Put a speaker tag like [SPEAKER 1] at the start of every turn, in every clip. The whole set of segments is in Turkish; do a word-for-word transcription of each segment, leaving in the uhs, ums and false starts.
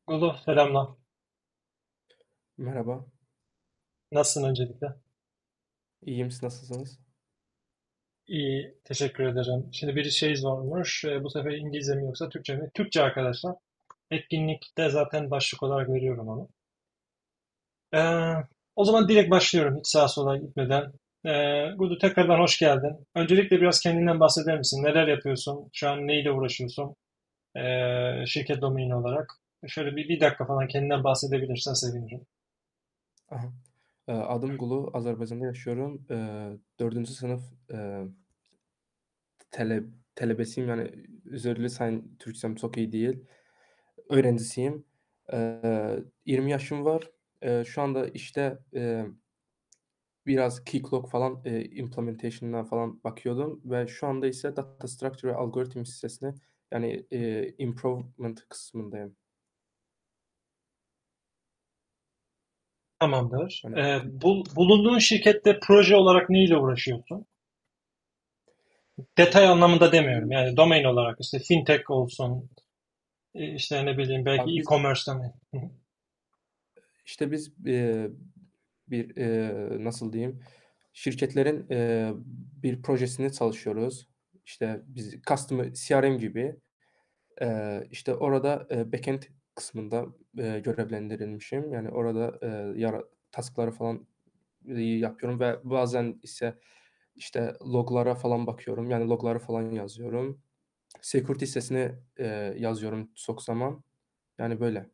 [SPEAKER 1] Gulu, selamlar.
[SPEAKER 2] Merhaba,
[SPEAKER 1] Nasılsın öncelikle?
[SPEAKER 2] iyiyim. Siz nasılsınız?
[SPEAKER 1] İyi, teşekkür ederim. Şimdi bir şey sormuş. E, bu sefer İngilizce mi yoksa Türkçe mi? Türkçe arkadaşlar. Etkinlikte zaten başlık olarak veriyorum onu. E, O zaman direkt başlıyorum hiç sağa sola gitmeden. E, Gudu tekrardan hoş geldin. Öncelikle biraz kendinden bahseder misin? Neler yapıyorsun? Şu an neyle uğraşıyorsun? E, şirket domaini olarak. Şöyle bir, bir dakika falan kendinden bahsedebilirsen sevinirim.
[SPEAKER 2] Aha. Ee, Adım Gulu, Azerbaycan'da yaşıyorum. Ee, Dördüncü sınıf e, tele, telebesiyim. Yani özür sayın Türkçem çok iyi değil. Öğrencisiyim. Ee, yirmi yaşım var. Ee, şu anda işte e, biraz Keycloak falan e, implementation'ına falan bakıyordum ve şu anda ise data structure ve algoritm hissesine yani e, improvement kısmındayım.
[SPEAKER 1] Tamamdır.
[SPEAKER 2] Yani
[SPEAKER 1] E, bul- bulunduğun şirkette proje olarak neyle uğraşıyorsun? Detay anlamında demiyorum. Yani domain olarak işte fintech olsun, e, işte ne bileyim belki
[SPEAKER 2] abi biz
[SPEAKER 1] e-commerce'da mı? Hı hı.
[SPEAKER 2] işte biz e, bir e, nasıl diyeyim şirketlerin e, bir projesinde çalışıyoruz. İşte biz customer C R M gibi e, işte orada e, backend kısmında e, görevlendirilmişim. Yani orada e, yara, task'ları falan e, yapıyorum ve bazen ise işte loglara falan bakıyorum. Yani logları falan yazıyorum. Security hissesini e, yazıyorum çok zaman. Yani böyle.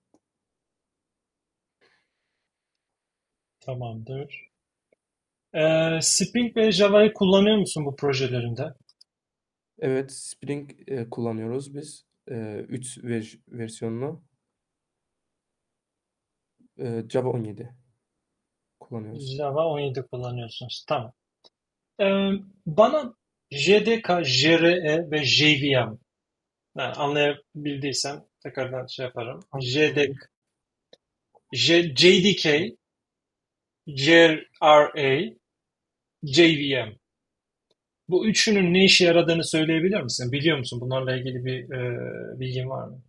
[SPEAKER 1] Tamamdır. Ee, Spring ve Java'yı kullanıyor musun bu projelerinde?
[SPEAKER 2] Evet, Spring e, kullanıyoruz biz. E, üç ver- versiyonunu. E, Java on yedi kullanıyoruz.
[SPEAKER 1] Java on yedi kullanıyorsunuz. Tamam. Ee, Bana J D K, J R E ve J V M, yani anlayabildiysen tekrardan şey yaparım.
[SPEAKER 2] An-
[SPEAKER 1] J D K,
[SPEAKER 2] Anladım.
[SPEAKER 1] J, JDK, J R A, J V M. Bu üçünün ne işe yaradığını söyleyebilir misin? Biliyor musun? Bunlarla ilgili bir e, bilgin var mı?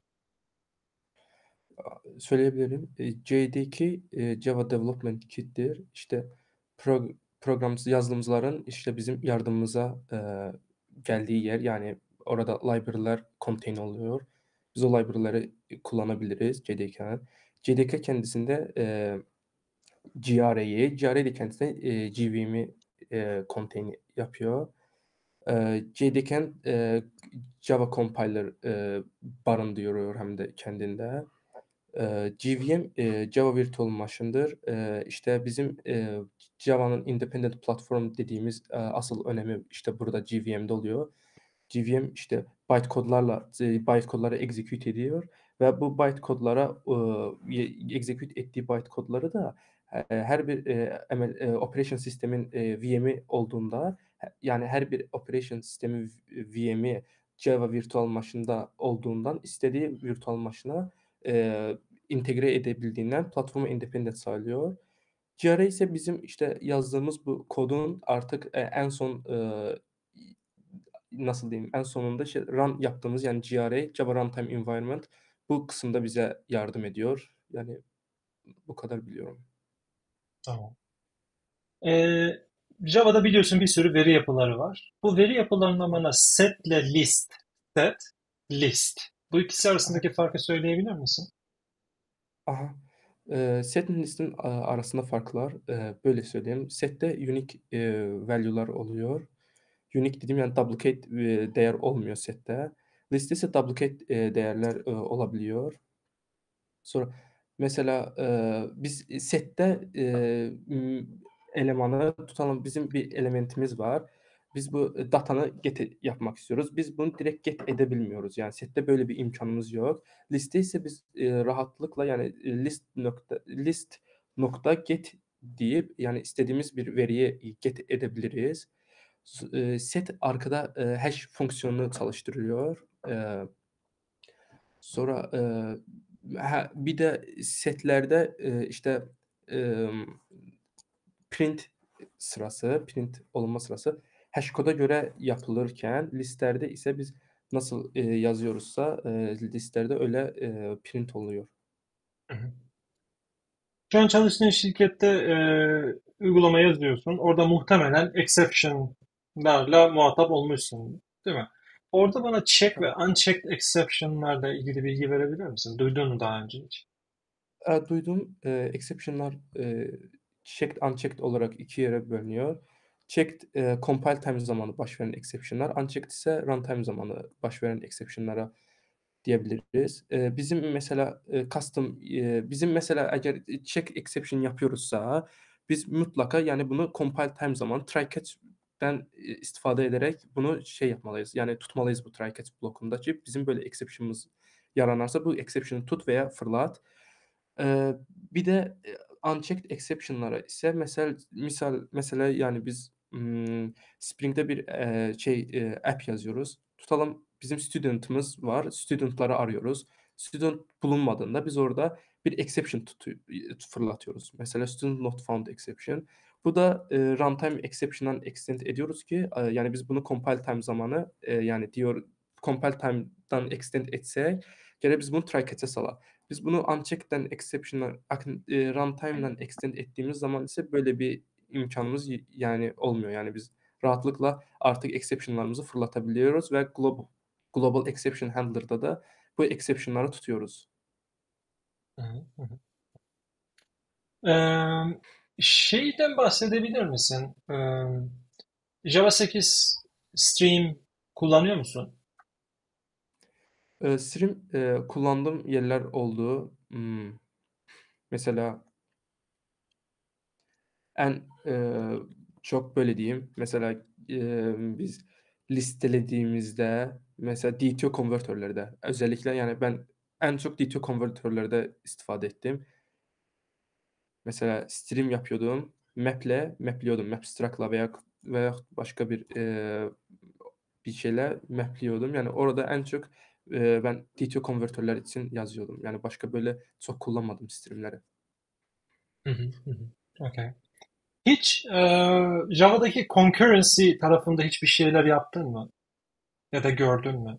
[SPEAKER 2] Söyleyebilirim. E, J D K e, Java Development Kit'tir. İşte pro program yazılımcıların işte bizim yardımımıza e, geldiği yer. Yani orada library'ler contain oluyor. Biz o library'leri kullanabiliriz J D K'nin. J D K kendisinde e, G R A'yı, G R A de kendisine e, G V M'i e, contain yapıyor. Eee, J D K'nin eee, Java compiler eee, barındırıyor hem de kendinde. Eee, G V M eee, Java Virtual Machine'dır. Eee, işte bizim eee, Java'nın independent platform dediğimiz eee, asıl önemi işte burada G V M'de oluyor. G V M işte bytecode'larla eee, bytecode'ları execute ediyor ve bu bytecode'lara eee, execute ettiği bytecode'ları da eee, her bir eee, M L eee, operation sistemin eee, V M'i olduğunda he yani her bir operation sistemi V M'i Java Virtual Machine'da olduğundan istediği virtual machine'a eee, entegre edebildiğinden platforma independent sağlıyor. G R A ise bizim işte yazdığımız bu kodun artık e, en son e, nasıl diyeyim en sonunda işte run yaptığımız yani G R A Java Runtime Environment bu kısımda bize yardım ediyor. Yani bu kadar biliyorum.
[SPEAKER 1] Tamam. Ee, Java'da biliyorsun bir sürü veri yapıları var. Bu veri yapılarından
[SPEAKER 2] Aha,
[SPEAKER 1] bana set ile list, set, list. Bu ikisi
[SPEAKER 2] aha,
[SPEAKER 1] arasındaki farkı söyleyebilir misin?
[SPEAKER 2] aha. Eee, set ve list'in a- arasında farklar eee, böyle söyleyeyim. Set'te unique eee, value'lar oluyor. Unique dediğim yani duplicate eee, değer olmuyor set'te. Liste ise duplicate eee, değerler eee, olabiliyor. Sonra mesela, eee, biz sette, eee, ımm, elemanı tutalım, bizim bir elementimiz var. Biz bu, eee, datanı get e yapmak istiyoruz. Biz bunu direkt get edebilmiyoruz. Yani sette böyle bir imkanımız yok. Liste ise biz, eee, rahatlıkla yani, eee, list nokta list nokta get deyip yani istediğimiz bir veriyi, get edebiliriz. S eee, set arkada, eee, hash fonksiyonunu çalıştırıyor. Eee Sonra, eee, ha bir de setlerde, eee, işte, emm, print sırası, print olunma sırası hash koda göre yapılırken listelerde ise biz nasıl, eee, yazıyoruzsa, eee, listelerde öyle, eee, print oluyor.
[SPEAKER 1] Hı hı. Şu an çalıştığın şirkette e, uygulama yazıyorsun. Orada muhtemelen exception'larla muhatap olmuşsun, değil mi? Orada bana check ve unchecked exception'larla ilgili bilgi verebilir misin? Duydun mu daha önce hiç?
[SPEAKER 2] Eee, duydum. Eee, exception'lar, eee, checked, unchecked olarak iki yere bölünüyor. Checked, eee, compile time zamanı baş veren exception'lar, unchecked ise runtime zamanı baş veren exception'lara diyebiliriz. Eee, bizim mesela, eee, custom, eee, bizim mesela eğer check exception yapıyoruzsa biz mutlaka, yani, bunu compile time zamanı try catch'ten, eee, istifade ederek bunu şey yapmalıyız, yani, tutmalıyız bu try catch blokunda ki bizim böyle exception'ımız yaranarsa bu exception'ı tut veya fırlat. Eee, bir de, eee, unchecked exception'lara ise mesel misal mesela, yani, biz, ımm, Spring'de bir, eee, şey, eee, app yazıyoruz. Tutalım bizim student'ımız var. Student'ları arıyoruz. Student bulunmadığında biz orada bir exception tutu eee, fırlatıyoruz. Mesela student not found exception. Bu da, eee, runtime exception'dan extend ediyoruz ki, eee, yani, biz bunu compile time zamanı, eee, yani, diyor compile time'dan extend etsek gene biz bunu try catch'e sala. Biz bunu unchecked'den exception'a akın eee, runtime'dan extend ettiğimiz zaman ise böyle bir imkânımız y yani olmuyor. Yani biz rahatlıkla artık exception'larımızı fırlatabiliyoruz ve global global exception handler'da da bu exception'ları tutuyoruz.
[SPEAKER 1] Hı hı, hı hı. Eee, Şeyden bahsedebilir misin? Eee, Java sekiz Stream kullanıyor musun?
[SPEAKER 2] Eee, Stream, eee, kullandığım yerler oldu. Imm, mesela en, eee, çok böyle diyeyim, mesela, emm, biz listelediğimizde mesela D T O konvertörlerde özellikle, yani, ben en çok D T O konvertörlerde istifade ettim. Mesela stream yapıyordum, map'le mapliyordum, Mapstruct'la veya veyahut başka bir, eee, bir şeyle mapliyordum. Yani orada en çok, eee, ben D T O konvertörler için yazıyordum. Yani başka böyle çok kullanmadım stream'leri.
[SPEAKER 1] Hı hı, hı hı. Okay. Hiç eee, Java'daki concurrency tarafında hiçbir şeyler yaptın mı? Ya da gördün mü?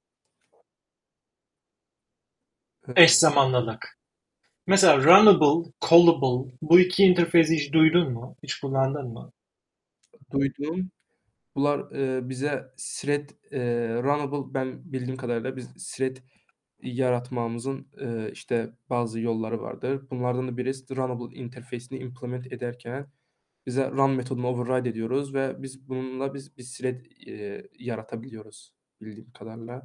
[SPEAKER 1] Eş
[SPEAKER 2] Eee,
[SPEAKER 1] zamanlılık. Mesela runnable, callable bu iki interfeysi hiç duydun mu? Hiç kullandın mı?
[SPEAKER 2] duydum. Bunlar, eee, bize thread, eee, runnable ben bildiğim kadarıyla biz thread yaratmamızın, eee, işte, bazı yolları vardır. Bunlardan da biri runnable interface'ini implement ederken bize run metodunu override ediyoruz ve biz bununla biz bir thread, eee, yaratabiliyoruz bildiğim kadarıyla.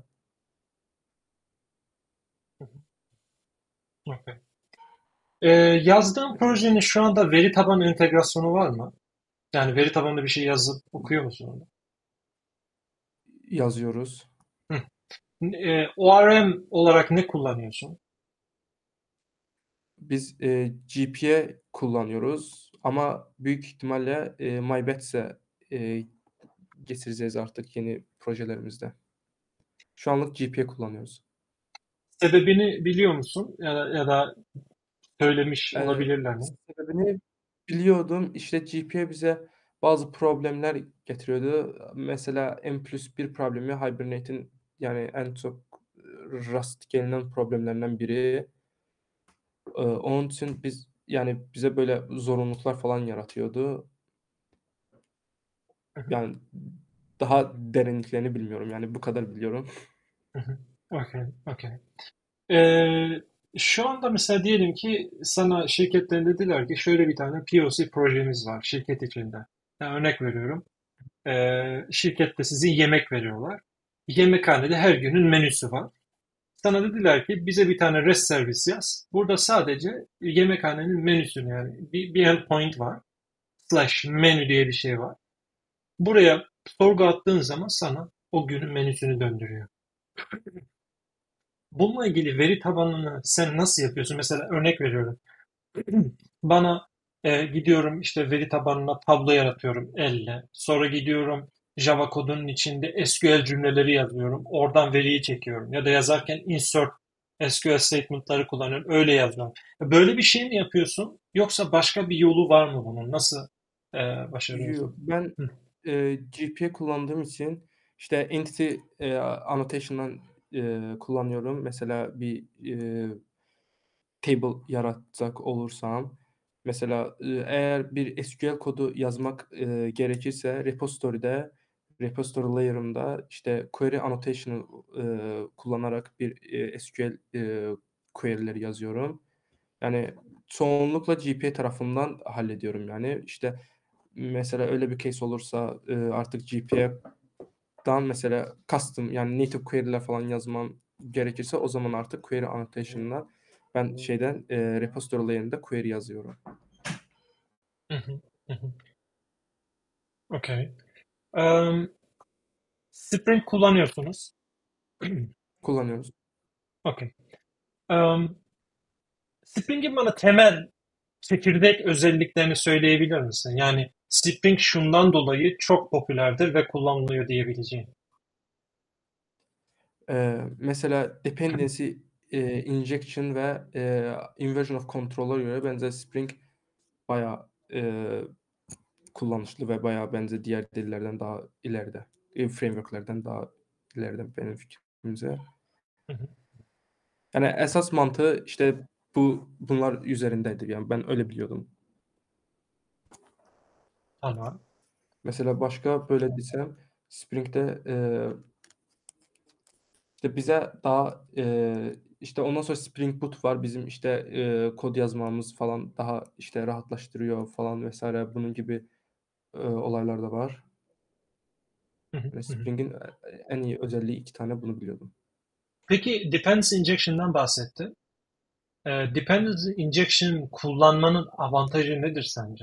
[SPEAKER 1] Hı hı. Okay. Eee, yazdığın projenin şu anda veri tabanı entegrasyonu var mı? Yani veri tabanında bir şey yazıp okuyor musun onu?
[SPEAKER 2] Yazıyoruz.
[SPEAKER 1] Hı. Eee, O R M olarak ne kullanıyorsun?
[SPEAKER 2] Biz, eee, G P A kullanıyoruz ama büyük ihtimalle, eee, MyBats'e, eee, getireceğiz artık yeni projelerimizde. Şu anlık G P A kullanıyoruz.
[SPEAKER 1] Sebebini biliyor musun? Ya da, ya da söylemiş
[SPEAKER 2] Eee,
[SPEAKER 1] olabilirler mi?
[SPEAKER 2] sebebini biliyordum. İşte, G P A bize bazı problemler getiriyordu. Mesela M plus bir problemi Hibernate'in, yani, en çok, ııı, rast gelinen problemlerinden biri. Eee, onun için biz, yani, bize böyle zorunluluklar falan yaratıyordu.
[SPEAKER 1] Hı hı,
[SPEAKER 2] Yani, daha derinliklerini bilmiyorum. Yani, bu kadar biliyorum.
[SPEAKER 1] hı hı. Okay, okay. Ee, Şu anda mesela diyelim ki sana şirketten dediler ki şöyle bir tane P O C projemiz var şirket içinde. Yani örnek veriyorum. Ee, şirkette size yemek veriyorlar. Yemekhanede her günün menüsü var. Sana dediler ki bize bir tane REST servis yaz. Burada sadece yemekhanenin menüsünü yani bir, bir endpoint var. Slash menü diye bir şey var. Buraya sorgu attığın zaman sana o günün menüsünü döndürüyor. Bununla ilgili veri tabanını sen nasıl yapıyorsun? Mesela örnek veriyorum. Bana e, gidiyorum işte veri tabanına tablo yaratıyorum elle. Sonra gidiyorum Java kodunun içinde S Q L cümleleri yazıyorum. Oradan veriyi çekiyorum. Ya da yazarken insert S Q L statement'ları kullanıyorum. Öyle yazıyorum. Böyle bir şey mi yapıyorsun? Yoksa başka bir yolu var mı bunun? Nasıl e,
[SPEAKER 2] Yo,
[SPEAKER 1] başarıyorsun?
[SPEAKER 2] ben,
[SPEAKER 1] Hı,
[SPEAKER 2] eee, G P A kullandığım için, işte, entity, eee, annotation'dan, eee, kullanıyorum. Mesela bir, eee table yaratacak olursam, mesela, eee, eğer bir S Q L kodu yazmak, eee, gerekirse repository'de, repository layer'ımda, işte, query annotation'ı, eee, kullanarak bir, eee, S Q L, eee, query'leri yazıyorum. Yani çoğunlukla G P A tarafından hallediyorum yani. İşte, mesela öyle bir case olursa, eee, artık G P A'dan mesela custom yani native query'ler falan yazmam gerekirse o zaman artık query annotation'la ben şeyden, eee, repository layer'ında query yazıyorum.
[SPEAKER 1] Hı hı. Hı hı. Okay. Em, Spring kullanıyorsunuz.
[SPEAKER 2] Kullanıyoruz.
[SPEAKER 1] Okay. Em, Spring'in bana temel çekirdek özelliklerini söyleyebilir misin? Yani Spring şundan dolayı çok popülerdir ve kullanılıyor diyebileceğin.
[SPEAKER 2] Eee, mesela dependency, eee, injection ve, eee, inversion of control'a göre bence Spring bayağı, eee, kullanışlı ve bayağı bence diğer dillerden daha ileride. Eee, framework'lerden daha ileride benim fikrimce.
[SPEAKER 1] Hı hı.
[SPEAKER 2] Yani esas mantığı, işte, bu bunlar üzerindeydi. Yani ben öyle biliyordum.
[SPEAKER 1] Tamam.
[SPEAKER 2] Mesela başka böyle desem Spring'de, eee, işte, bize daha, eee, işte, ondan sonra Spring Boot var. Bizim, işte, eee, kod yazmamız falan daha, işte, rahatlaştırıyor falan vesaire. Bunun gibi, eee, olaylar da var.
[SPEAKER 1] Hı hı.
[SPEAKER 2] Hani
[SPEAKER 1] Hı hı.
[SPEAKER 2] Spring'in, eee, en iyi özelliği iki tane bunu biliyordum.
[SPEAKER 1] Peki dependency injection'dan bahsettin. Ee, dependency injection kullanmanın avantajı nedir sence?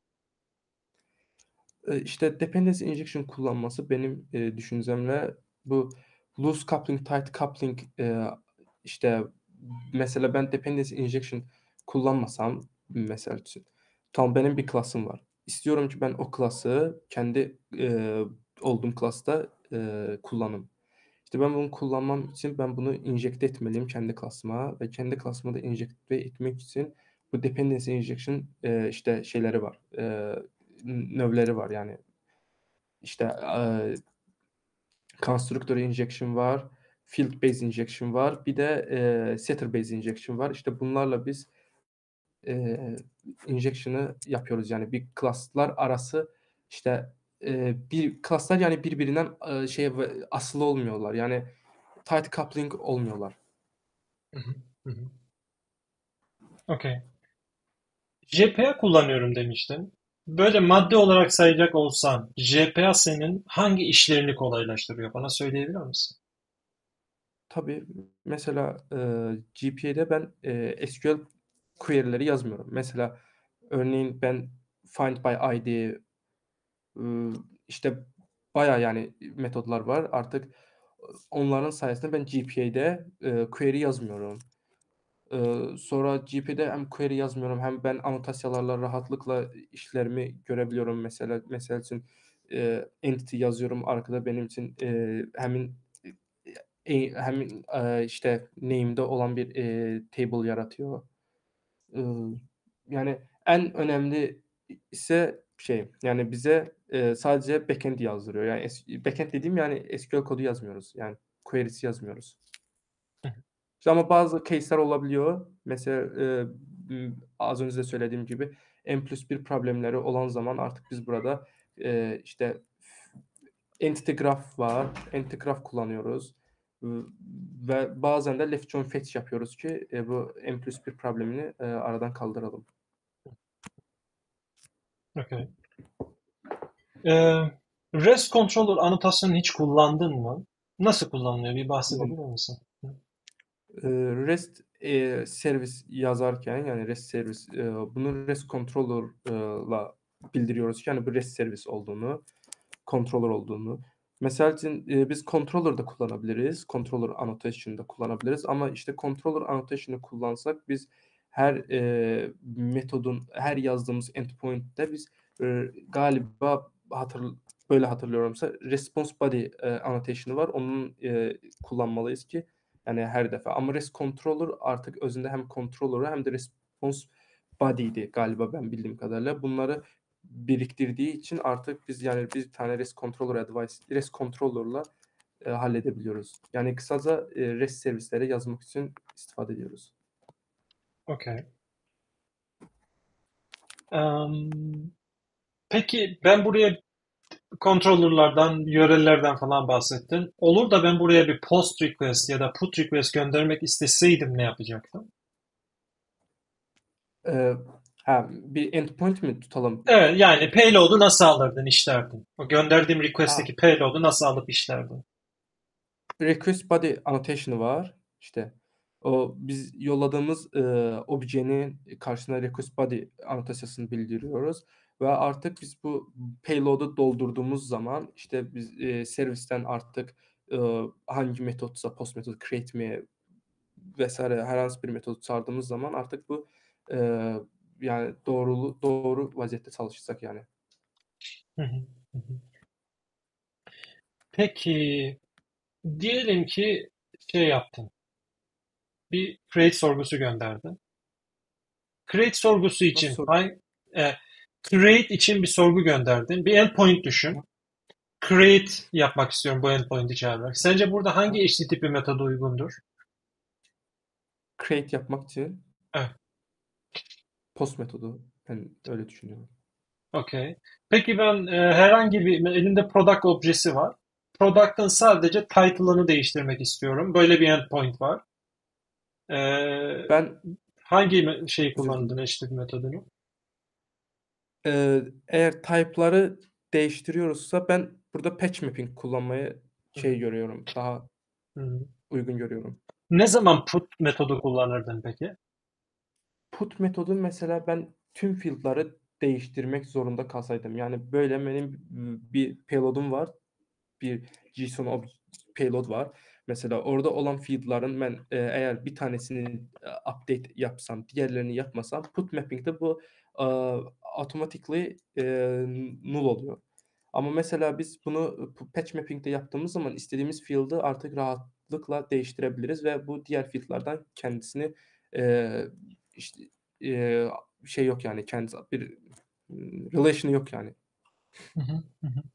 [SPEAKER 2] Eee, işte, dependency injection kullanması benim, eee, düşüncemle bu loose coupling, tight coupling, eee, işte, mesela ben dependency injection kullanmasam mesela için, tamam benim bir class'ım var. İstiyorum ki ben o class'ı kendi, eee, olduğum class'ta, eee, kullanayım. İşte, ben bunu kullanmam için ben bunu injekte etmeliyim kendi class'ıma ve kendi class'ıma da enjekte etmek için bu dependency injection, eee, işte, şeyleri var, eee, n növleri var. Yani, işte, eee, constructor injection var, field based injection var, bir de, eee, setter based injection var. İşte, bunlarla biz, eee, injection'ı yapıyoruz. Yani bir class'lar arası, işte, eee, bir class'lar yani birbirinden, eee, şey ve asılı olmuyorlar. Yani tight coupling olmuyorlar.
[SPEAKER 1] Hı hı. Hı hı. Okay. J P A kullanıyorum demiştin. Böyle madde olarak sayacak olsan J P A senin hangi işlerini kolaylaştırıyor? Bana söyleyebilir misin?
[SPEAKER 2] Tabii, mesela, eee, G P A'de ben, eee, S Q L query'leri yazmıyorum. Mesela örneğin ben find by I D, ııı, işte bayağı yani metodlar var. Artık, onların sayesinde ben G P A'de, eee, query yazmıyorum. Eee, sonra G P A'de hem query yazmıyorum hem ben anotasyalarla rahatlıkla işlerimi görebiliyorum. Mesela mesela için, eee, entity yazıyorum. Arkada benim için, eee, hemin eee, hemin, eee, işte name'de olan bir, eee, table yaratıyor. Iıı, yani en önemli ise şey, yani bize, eee, sadece backend yazdırıyor. Yani s backend dediğim yani S Q L kodu yazmıyoruz. Yani query'si yazmıyoruz.
[SPEAKER 1] Hı
[SPEAKER 2] İşte ama bazı case'ler olabiliyor. Mesela, eee, ımm, az önce de söylediğim gibi N plus bir problemleri olan zaman artık biz burada, eee, işte entity graph var. Entity graph kullanıyoruz. Iıı, ve bazen de left join fetch yapıyoruz ki, eee, bu N plus bir problemini, eee, aradan kaldıralım.
[SPEAKER 1] Okay. Ee, REST controller anotasyonu hiç kullandın mı? Nasıl kullanılıyor? Bir bahsedebilir misin? Hı
[SPEAKER 2] Eee, REST, eee, servis yazarken, yani REST servis, eee, bunu REST controller'la bildiriyoruz ki, hani, bu REST servis olduğunu, controller olduğunu. Mesela için, eee, biz controller da kullanabiliriz. Controller annotation'da kullanabiliriz ama, işte, controller annotation'ı kullansak biz her, eee, metodun, her yazdığımız endpoint'te biz, eee, galiba hatır böyle hatırlıyorumsa response body, eee, annotation'ı var. Onun, eee, kullanmalıyız ki yani her defa ama REST controller artık özünde hem controller'ı hem de response body'ydi galiba ben bildiğim kadarıyla. Bunları biriktirdiği için artık biz yani bir tane REST controller advice REST controller'la, eee, halledebiliyoruz. Yani kısaca, eee, REST servisleri yazmak için istifade ediyoruz.
[SPEAKER 1] okey. Em, peki ben buraya controller'lardan, yörelerden falan bahsettin. Olur da ben buraya bir post request ya da put request göndermek isteseydim ne yapacaktım?
[SPEAKER 2] Ee, ha, bir endpoint mi tutalım?
[SPEAKER 1] Evet, yani payload'u nasıl alırdın, işlerdin? O gönderdiğim
[SPEAKER 2] Ha,
[SPEAKER 1] request'teki payload'u nasıl alıp işlerdin?
[SPEAKER 2] request body annotation'ı var. İşte o biz yolladığımız e, objenin karşısına request body annotasyasını bildiriyoruz ve artık biz bu payload'u doldurduğumuz zaman işte biz e, servisten artık e, hangi metotsa post metodu create mi vesaire herhangi bir metodu çağırdığımız zaman artık bu e, yani doğrulu doğru vaziyette çalışacak yani.
[SPEAKER 1] Hı hı, hı hı. Peki diyelim ki şey yaptın. Bir create sorgusu gönderdin. Create sorgusu için
[SPEAKER 2] Nasıl
[SPEAKER 1] hangi, e, create için bir sorgu gönderdin. Bir endpoint düşün. Create yapmak istiyorum bu endpoint'i çağırarak. Sence burada hangi H T T P metodu uygundur?
[SPEAKER 2] create yapmak için
[SPEAKER 1] Evet,
[SPEAKER 2] post metodu ben öyle düşünüyorum.
[SPEAKER 1] okey. Peki ben e, herhangi bir elimde product objesi var. Product'ın sadece title'ını değiştirmek istiyorum. Böyle bir endpoint var. E,
[SPEAKER 2] Ben
[SPEAKER 1] hangi me- şeyi
[SPEAKER 2] özür
[SPEAKER 1] kullandın
[SPEAKER 2] dilerim.
[SPEAKER 1] H T T P metodunu?
[SPEAKER 2] Ee, eğer type'ları değiştiriyoruzsa ben burada patch mapping kullanmayı
[SPEAKER 1] Hı hı,
[SPEAKER 2] şey görüyorum. Daha
[SPEAKER 1] hı hı.
[SPEAKER 2] uygun görüyorum.
[SPEAKER 1] Ne zaman put metodu kullanırdın peki?
[SPEAKER 2] Put metodu mesela ben tüm field'ları değiştirmek zorunda kalsaydım. Yani böyle benim bir payload'um var. Bir JSON ob- payload var. Mesela orada olan field'ların ben e, eğer bir tanesini e, update yapsam, diğerlerini yapmasam put mapping'de bu e, automatically e, null oluyor. Ama mesela biz bunu p- patch mapping'de yaptığımız zaman istediğimiz field'ı artık rahatlıkla değiştirebiliriz ve bu diğer field'lardan kendisini e, işte e, şey yok yani kendisi bir mm, relation'ı yok yani.
[SPEAKER 1] Hı hı, hı hı.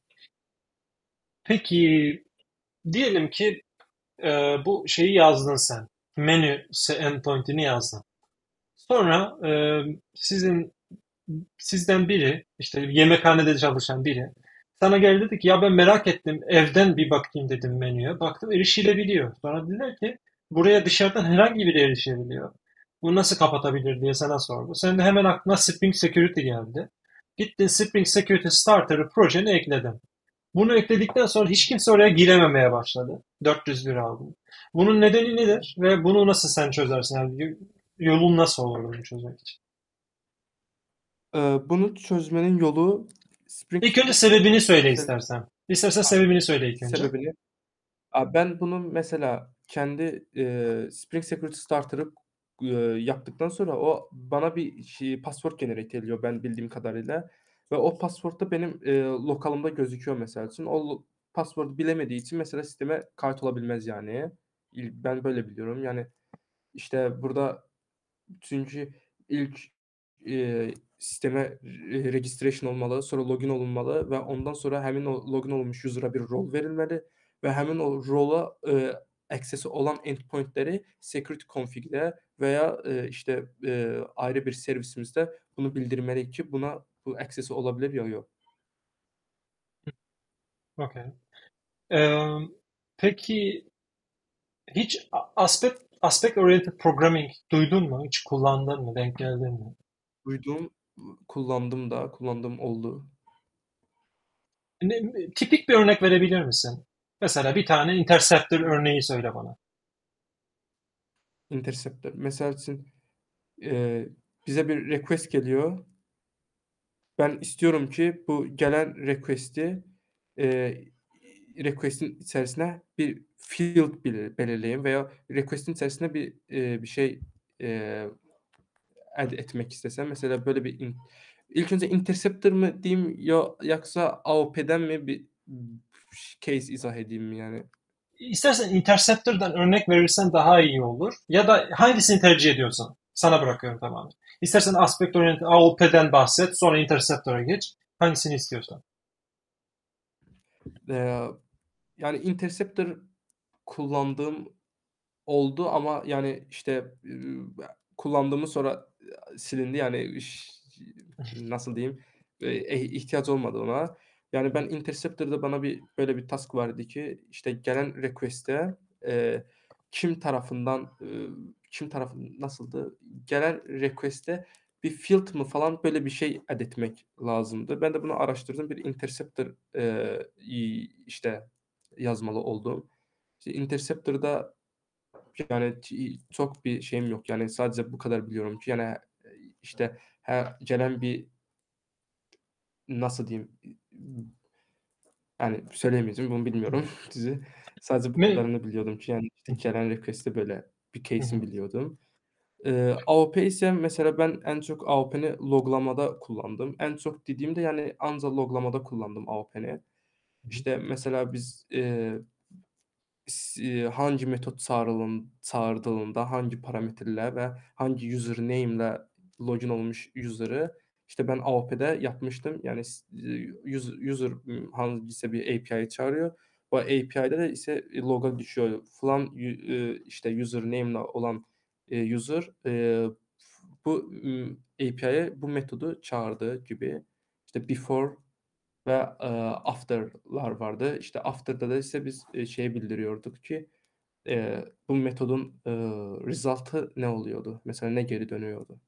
[SPEAKER 1] Peki diyelim ki e, bu şeyi yazdın sen. Menü se- endpoint'ini yazdın. Sonra e, sizin sizden biri, işte yemekhanede çalışan biri sana geldi dedi ki ya ben merak ettim evden bir bakayım dedim menüye. Baktım erişilebiliyor. Sonra dediler ki buraya dışarıdan herhangi biri erişebiliyor. Bunu nasıl kapatabilir diye sana sordu. Sen de hemen aklına Spring Security geldi. Gittin Spring Security Starter'ı projene ekledin. Bunu ekledikten sonra hiç kimse oraya girememeye başladı. dört yüz lira aldın. Bunun nedeni nedir? Ve bunu nasıl sen çözersin? Yani yolun nasıl olur bunu çözmek için?
[SPEAKER 2] E, bunu çözmenin yolu Spring
[SPEAKER 1] İlk önce sebebini söyle
[SPEAKER 2] Mesela
[SPEAKER 1] istersen. İstersen
[SPEAKER 2] ha,
[SPEAKER 1] sebebini söyle ilk önce.
[SPEAKER 2] sebebini. Abi ben bunu mesela kendi e, Spring Security Starter'ı e, yaptıktan sonra o bana bir şey, password generate ediyor ben bildiğim kadarıyla. Ve o password da benim e, lokalımda gözüküyor mesela için. O lo- password'u bilemediği için mesela sisteme kayıt olabilmez yani. İl- Ben böyle biliyorum. Yani işte burada çünkü ilk eee, sisteme re registration olmalı, sonra login olunmalı ve ondan sonra hemen o login olmuş user'a bir rol verilmeli ve hemen o role'a eee, access'i olan endpoint'leri security config'de veya eee, işte eee, ayrı bir servisimizde bunu bildirmeli ki buna bu access'i olabilir ya yok.
[SPEAKER 1] Okay. Ee, peki hiç aspect aspect oriented programming duydun mu? Hiç kullandın mı? Denk geldin mi?
[SPEAKER 2] Duyduğum, kullandım da kullandığım oldu.
[SPEAKER 1] Ne- tipik bir örnek verebilir misin? Mesela bir tane interceptor örneği söyle bana.
[SPEAKER 2] Interceptor. Mesela için eee, bize bir request geliyor. Ben istiyorum ki bu gelen request'i eee, request'in içerisine bir field belir belirleyeyim veya request'in içerisine bir, eee, bir şey, eee, add etmek istesem mesela böyle bir in ilk önce interceptor mı diyeyim yo yoksa A O P'den mi bir case izah edeyim mi yani?
[SPEAKER 1] İstersen interceptor'dan örnek verirsen daha iyi olur. Ya da hangisini tercih ediyorsan. Sana bırakıyorum tamamen. İstersen aspect oriented A O P'den bahset, sonra interceptor'a geç. Hangisini istiyorsan.
[SPEAKER 2] Eee, yani interceptor kullandığım oldu ama yani işte, eee, kullandığımız sonra, eee, silindi. Yani iş nasıl diyeyim, eee, eh ihtiyaç olmadı ona. Yani ben Interceptor'da bana bir böyle bir task vardı ki, işte gelen request'e, eee, kim tarafından, ııı, kim tarafı nasıldı? Gelen request'e bir field mı falan böyle bir şey add etmek lazımdı. Ben de bunu araştırdım. Bir Interceptor, eee, iii, işte yazmalı oldum. İşte Interceptor'da yani çi çok bir şeyim yok. Yani sadece bu kadar biliyorum ki yani, eee, işte her gelen bir nasıl diyeyim, yani söyleyemeyeceğim, bunu
[SPEAKER 1] Hı.
[SPEAKER 2] bilmiyorum dizi. Sadece bu
[SPEAKER 1] Me
[SPEAKER 2] kadarını biliyordum ki yani işte gelen request'te böyle bir
[SPEAKER 1] Hı
[SPEAKER 2] case'ini
[SPEAKER 1] hı.
[SPEAKER 2] biliyordum. Eee, A W P ise mesela ben en çok A W P'ni loglamada kullandım. En çok dediğimde yani anca loglamada kullandım A W P'ni.
[SPEAKER 1] Hı hı.
[SPEAKER 2] İşte mesela biz, eee s eee, hangi metot çağrılın çağrıldığında hangi parametreler ve hangi username login olmuş user'ı işte ben A W P'de yapmıştım. Yani s eee, user user, ımm, hangisi bir A P I çağırıyor. O A P I'de de ise log'a düşüyor. Falan yu eee, işte username olan, eee, user, eee, bu, ımm, A P I'ye bu metodu çağırdı gibi. İşte before ve, eee, after'lar vardı. İşte after'da da ise biz, eee, şeyi bildiriyorduk ki, eee, bu metodun, eee, result'ı ne oluyordu? Mesela ne geri dönüyordu?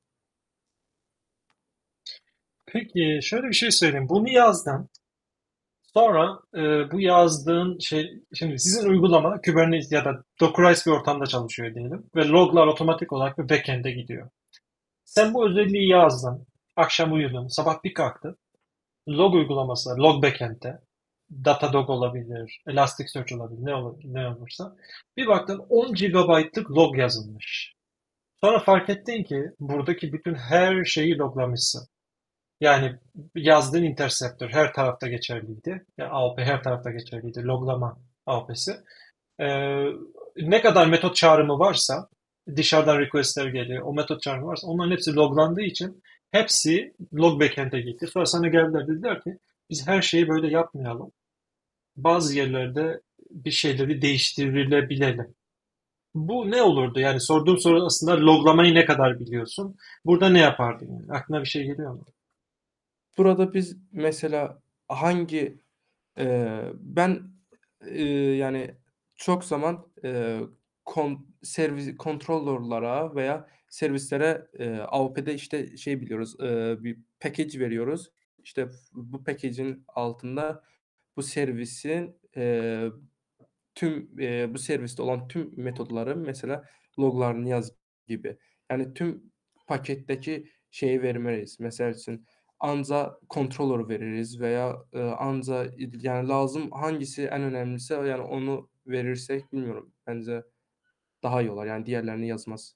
[SPEAKER 1] Peki şöyle bir şey söyleyeyim. Bunu yazdın. Sonra e, bu yazdığın şey, şimdi sizin uygulama Kubernetes ya da Dockerized bir ortamda çalışıyor diyelim ve loglar otomatik olarak bir backend'e gidiyor. Sen bu özelliği yazdın. Akşam uyudun. Sabah bir kalktın. Log uygulaması, log backend'te. Datadog olabilir, Elasticsearch olabilir, ne, olur, ne olursa. Bir baktın on gigabaytlık log yazılmış. Sonra fark ettin ki buradaki bütün her şeyi loglamışsın. Yani yazdığın interceptor her tarafta geçerliydi. Yani A W P her tarafta geçerliydi. Loglama A W P'si. Ee, ne kadar metot çağrımı varsa dışarıdan requestler geliyor. O metot çağrımı varsa onların hepsi loglandığı için hepsi log backend'e gitti. Sonra sana geldiler dediler ki biz her şeyi böyle yapmayalım. Bazı yerlerde bir şeyleri değiştirilebilelim. Bu ne olurdu? Yani sorduğum soru aslında loglamayı ne kadar biliyorsun? Burada ne yapardın? Yani? Aklına bir şey geliyor mu?
[SPEAKER 2] Burada biz mesela hangi, eee, ben, eee, yani çok zaman, eee, kon servis controller'lara veya servislere, eee, A W P'de işte şey biliyoruz, eee, bir package veriyoruz. İşte f bu package'in altında bu servisin, eee tüm, eee, bu serviste olan tüm metodların mesela loglarını yaz gibi. Yani tüm paketteki şeyi vermeliyiz. Mesela için anza controller veririz veya, eee, anza yani lazım hangisi en önemlisi yani onu verirsek bilmiyorum. Bence daha iyi olur. Yani diğerlerini yazmaz.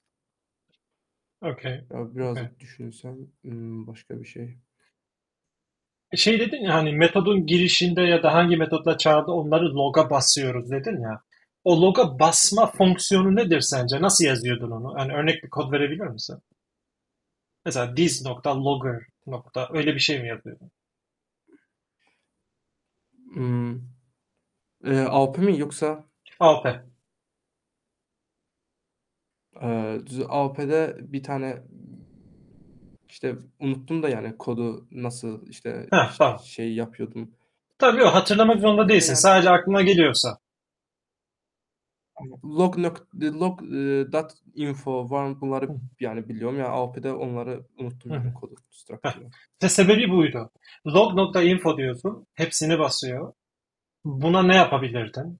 [SPEAKER 1] Okay.
[SPEAKER 2] Ya
[SPEAKER 1] Okay.
[SPEAKER 2] biraz düşünsem, ımm, başka bir şey.
[SPEAKER 1] Şey dedin ya hani metodun girişinde ya da hangi metodla çağırdı onları log'a basıyoruz dedin ya. O log'a basma fonksiyonu nedir sence? Nasıl yazıyordun onu? Yani örnek bir kod verebilir misin? Mesela this nokta logger nokta öyle bir şey mi yazıyordun?
[SPEAKER 2] Imm, eee, A W P mi yoksa,
[SPEAKER 1] A W P.
[SPEAKER 2] eee, düz A W P'de bir tane İşte unuttum da yani kodu nasıl işte
[SPEAKER 1] Heh,
[SPEAKER 2] ş
[SPEAKER 1] tamam.
[SPEAKER 2] şey yapıyordum.
[SPEAKER 1] Tabii yok hatırlamak zorunda
[SPEAKER 2] Ama
[SPEAKER 1] değilsin.
[SPEAKER 2] yani
[SPEAKER 1] Sadece aklına geliyorsa.
[SPEAKER 2] log nok log, eee, dot info var bunları
[SPEAKER 1] Hı
[SPEAKER 2] yani biliyorum ya A W P'de onları unuttum
[SPEAKER 1] hı.
[SPEAKER 2] yani kodu
[SPEAKER 1] Heh.
[SPEAKER 2] structure'ı.
[SPEAKER 1] İşte sebebi buydu. Log.info diyorsun. Hepsini basıyor. Buna ne yapabilirdin?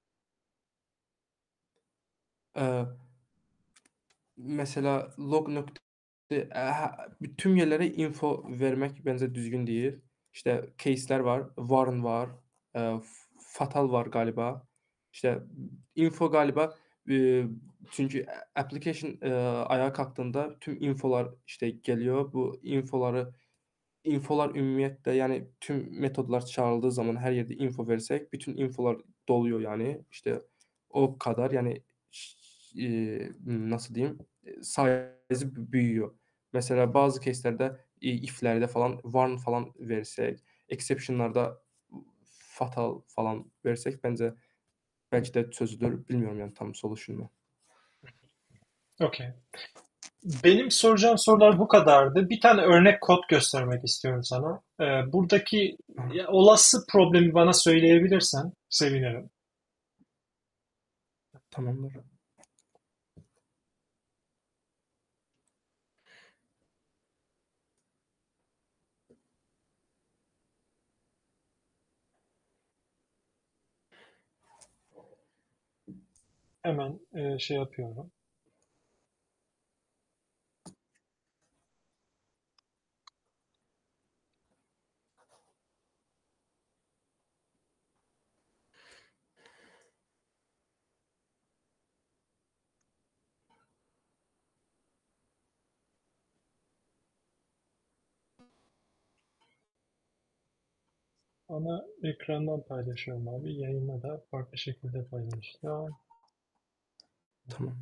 [SPEAKER 2] Eee, mesela log nokta eee, tüm yerlere info vermek bence düzgün değil. İşte case'ler var, warn var, eee, fatal var galiba. İşte info galiba, eee, çünkü application, eee, ayağa kalktığında tüm infolar işte geliyor. Bu infoları infolar ümumiyetle yani tüm metodlar çağrıldığı zaman her yerde info versek bütün infolar doluyor yani. İşte o kadar yani ş eee, nasıl diyeyim, eee, size'ı büyüyor. Mesela bazı case'lerde, iii, if'lerde falan warn falan versek, exception'larda fatal falan versek bence belki de çözülür. Bilmiyorum yani tam solution'unu.
[SPEAKER 1] Okay. Benim soracağım sorular bu kadardı. Bir tane örnek kod göstermek istiyorum sana. Ee, buradaki
[SPEAKER 2] Aha,
[SPEAKER 1] ya, olası problemi bana söyleyebilirsen sevinirim.
[SPEAKER 2] tamamdır.
[SPEAKER 1] Hemen e, şey yapıyorum. Ana ekrandan paylaşıyorum abi. Yayına da farklı şekilde paylaşacağım.
[SPEAKER 2] Tamam.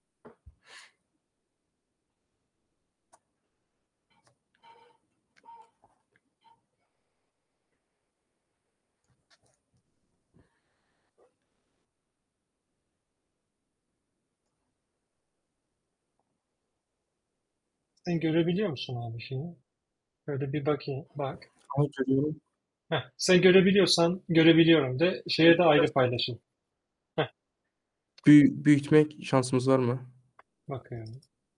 [SPEAKER 1] Sen görebiliyor musun abi şeyi? Böyle bir bakayım. Bak.
[SPEAKER 2] Ama görüyorum.
[SPEAKER 1] Heh, sen görebiliyorsan görebiliyorum de şeye de ayrı paylaşın. Heh,
[SPEAKER 2] Büyü- büyütmek şansımız var mı?
[SPEAKER 1] bakıyorum.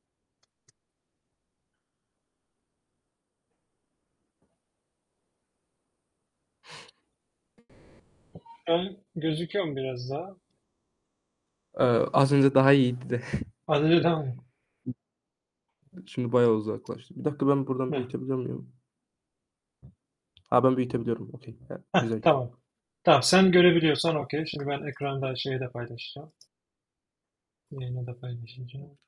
[SPEAKER 1] Şu an gözüküyor mu biraz daha?
[SPEAKER 2] Ee, az önce daha iyiydi de.
[SPEAKER 1] Az önce tamam.
[SPEAKER 2] Şimdi bayağı uzaklaştı. Bir dakika, ben buradan
[SPEAKER 1] Heh,
[SPEAKER 2] büyütebiliyor muyum? Ha, ben büyütebiliyorum. Okey. Ha,
[SPEAKER 1] heh,
[SPEAKER 2] güzel.
[SPEAKER 1] tamam. Tamam sen görebiliyorsan okey. Şimdi ben ekranda şeyi de paylaşacağım. Yayını da paylaşacağım.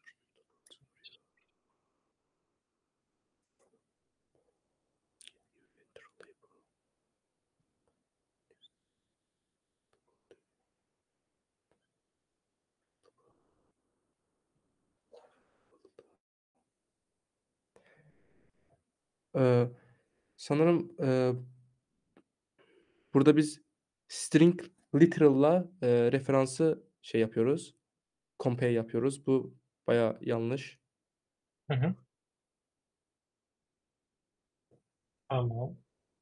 [SPEAKER 2] Ee, sanırım e, burada biz string literal'la e, referansı şey yapıyoruz. Compare yapıyoruz. Bu bayağı yanlış.
[SPEAKER 1] Hı hı, tamam.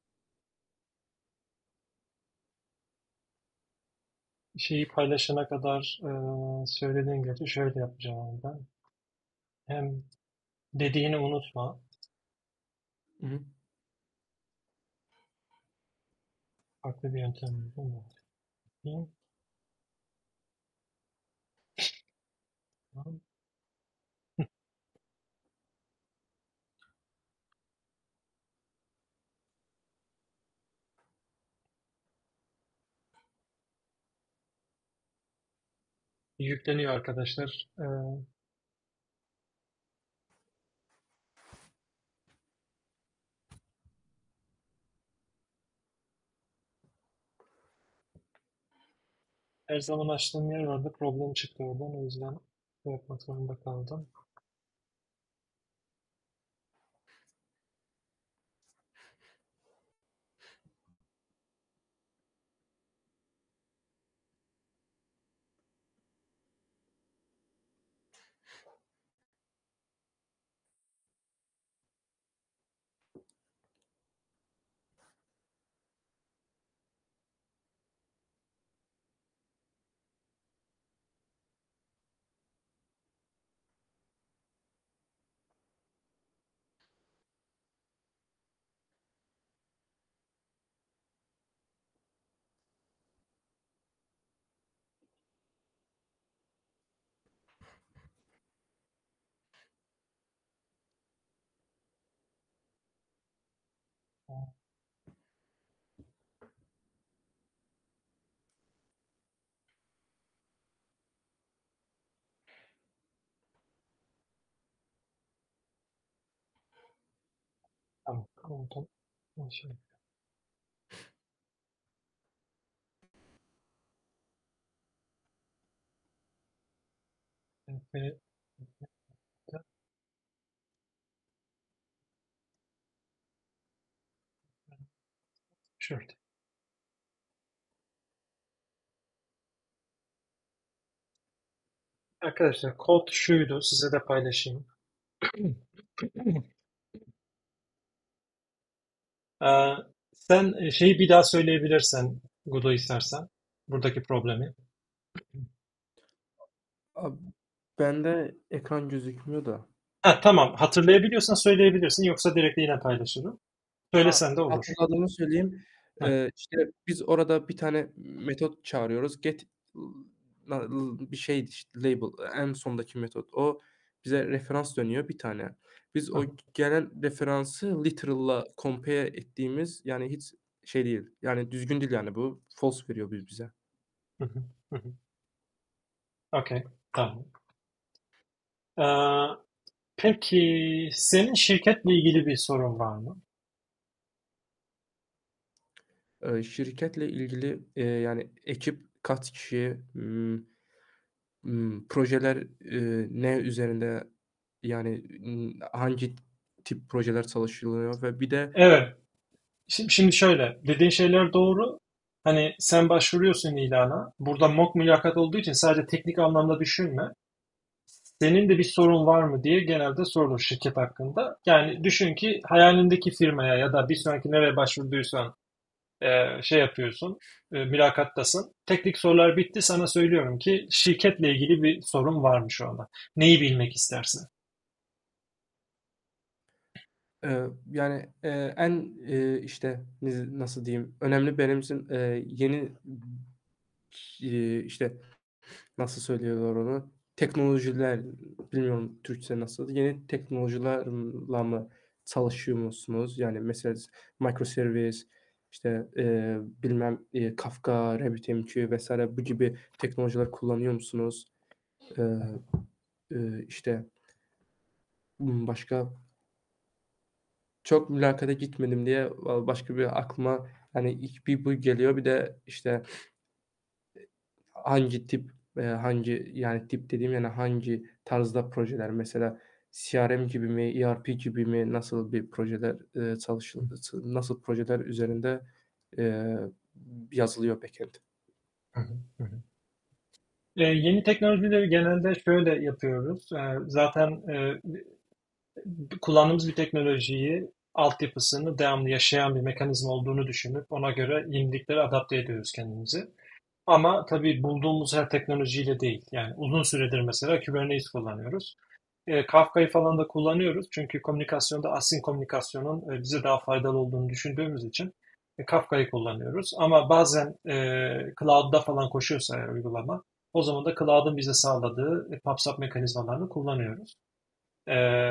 [SPEAKER 1] Şeyi paylaşana kadar e, söylediğin gibi şöyle yapacağım ben. Hem dediğini unutma.
[SPEAKER 2] Hı hı.
[SPEAKER 1] Farklı bir yöntem buldum mu? Bakayım. Tamam. Yükleniyor arkadaşlar. E, her zaman açtığım yer vardı. Problem çıktı oradan. O yüzden şey yapmak zorunda kaldım. Tamam. Tamam. Tamam. Şey, ve şurada. Arkadaşlar kod şuydu. Size de paylaşayım. Ee, Sen e, şeyi bir daha söyleyebilirsen, Gudo, istersen. Buradaki problemi.
[SPEAKER 2] Abi, bende ekran gözükmüyor da.
[SPEAKER 1] Ha, tamam. Hatırlayabiliyorsan söyleyebilirsin. Yoksa direkt yine paylaşırım.
[SPEAKER 2] Ha,
[SPEAKER 1] Söylesen de olur.
[SPEAKER 2] hatırladığımı söyleyeyim.
[SPEAKER 1] Heh,
[SPEAKER 2] Ee, işte biz orada bir tane metot çağırıyoruz. Get na- bir şey işte label en sondaki metot. O bize referans dönüyor bir tane. Biz
[SPEAKER 1] hı
[SPEAKER 2] o gelen referansı literal'la compare ettiğimiz yani hiç şey değil. Yani düzgün değil yani bu. False veriyor biz bize.
[SPEAKER 1] hı, hı hı, hı. Okey. Tamam. Ee, peki senin şirketle ilgili bir sorun var mı?
[SPEAKER 2] Ee, şirketle ilgili e, yani ekip kaç kişi, hmm, hmm, projeler e, ne üzerinde yani hmm, hangi tip projeler çalışılıyor ve bir de
[SPEAKER 1] Evet. Şimdi, şimdi şöyle. Dediğin şeyler doğru. Hani sen başvuruyorsun ilana. Burada mock mülakat olduğu için sadece teknik anlamda düşünme. Senin de bir sorun var mı diye genelde sorulur şirket hakkında. Yani düşün ki hayalindeki firmaya ya da bir sonraki nereye başvurduysan e, şey yapıyorsun, e, mülakattasın. Teknik sorular bitti. Sana söylüyorum ki şirketle ilgili bir sorun var mı şu anda? Neyi bilmek istersin?
[SPEAKER 2] e, yani e, en e, işte niz- nasıl diyeyim önemli benim için e, yeni e, işte nasıl söylüyorlar onu teknolojiler bilmiyorum Türkçe nasıl yeni teknolojilerle mı çalışıyor musunuz? Yani mesela microservice işte e, bilmem e, Kafka, RabbitMQ vesaire bu gibi teknolojiler kullanıyor musunuz? E, e, işte hmm, başka çok mülakata gitmedim diye başka bir aklıma hani ilk bir bu geliyor bir de işte hangi tip, eee, hangi yani tip dediğim yani hangi tarzda projeler mesela C R M gibi mi, E R P gibi mi, nasıl bir projeler, eee, çalışıl nasıl projeler üzerinde, eee, yazılıyor backend?
[SPEAKER 1] Hı hı, hı hı. E, yeni teknolojileri genelde şöyle yapıyoruz. E, zaten e, kullandığımız bir teknolojiyi, altyapısını devamlı yaşayan bir mekanizma olduğunu düşünüp ona göre yeniliklere adapte ediyoruz kendimizi. Ama tabii bulduğumuz her teknolojiyle değil. Yani uzun süredir mesela Kubernetes kullanıyoruz. E, Kafka'yı falan da kullanıyoruz. Çünkü komünikasyonda async komünikasyonun e, bize daha faydalı olduğunu düşündüğümüz için e, Kafka'yı kullanıyoruz. Ama bazen e, cloud'da falan koşuyorsa eğer uygulama, o zaman da cloud'un bize sağladığı e, PubSub mekanizmalarını kullanıyoruz. E,